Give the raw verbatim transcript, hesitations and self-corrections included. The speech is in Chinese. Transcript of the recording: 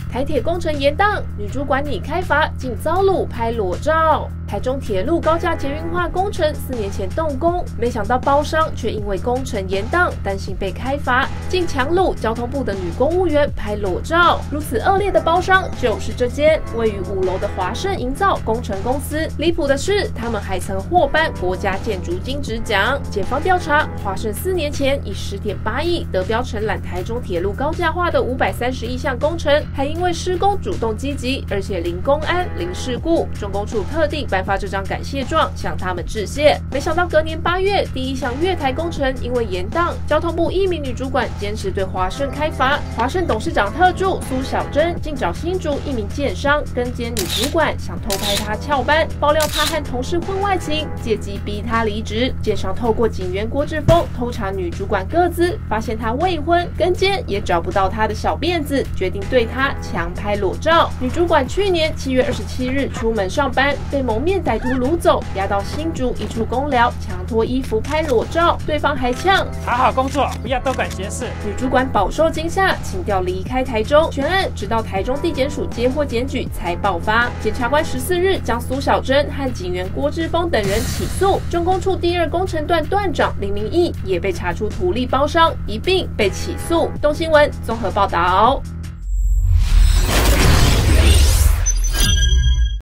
台铁工程延宕，女主管拟开罚，竟遭掳拍裸照。台中铁路高架捷运化工程四年前动工，没想到包商却因为工程延宕，担心被开罚，竟强掳交通部的女公务员拍裸照。如此恶劣的包商就是这间位于五楼的华盛营造工程公司。离谱的是，他们还曾获颁国家建筑金质奖。检方调查，华盛四年前以十点八亿得标承揽台中铁路高架化的五百三十亿项工程，还因为施工主动积极，而且零公安、零事故，中工处特地颁发这张感谢状向他们致谢。没想到隔年八月，第一项月台工程因为延宕，交通部一名女主管坚持对华盛开罚，华盛董事长特助苏小珍竟找新竹一名建商跟监女主管，想偷拍她翘班，爆料她和同事婚外情，借机逼她离职。建商透过警员郭志峰偷查女主管个资，发现她未婚，跟监也找不到她的小辫子，决定对她强拍裸照。女主管去年七月二十七日出门上班，被蒙面歹徒掳走，押到新竹一处公寮，强脱衣服拍裸照，对方还呛： 好好工作，不要多管闲事。 女主管饱受惊吓，请调离开台中。全案直到台中地检署接获检举才爆发。检察官十四日将苏小珍和警员郭志峰等人起诉。中工处第二工程段段长林明义也被查出图利包商，一并被起诉。东新闻综合报道。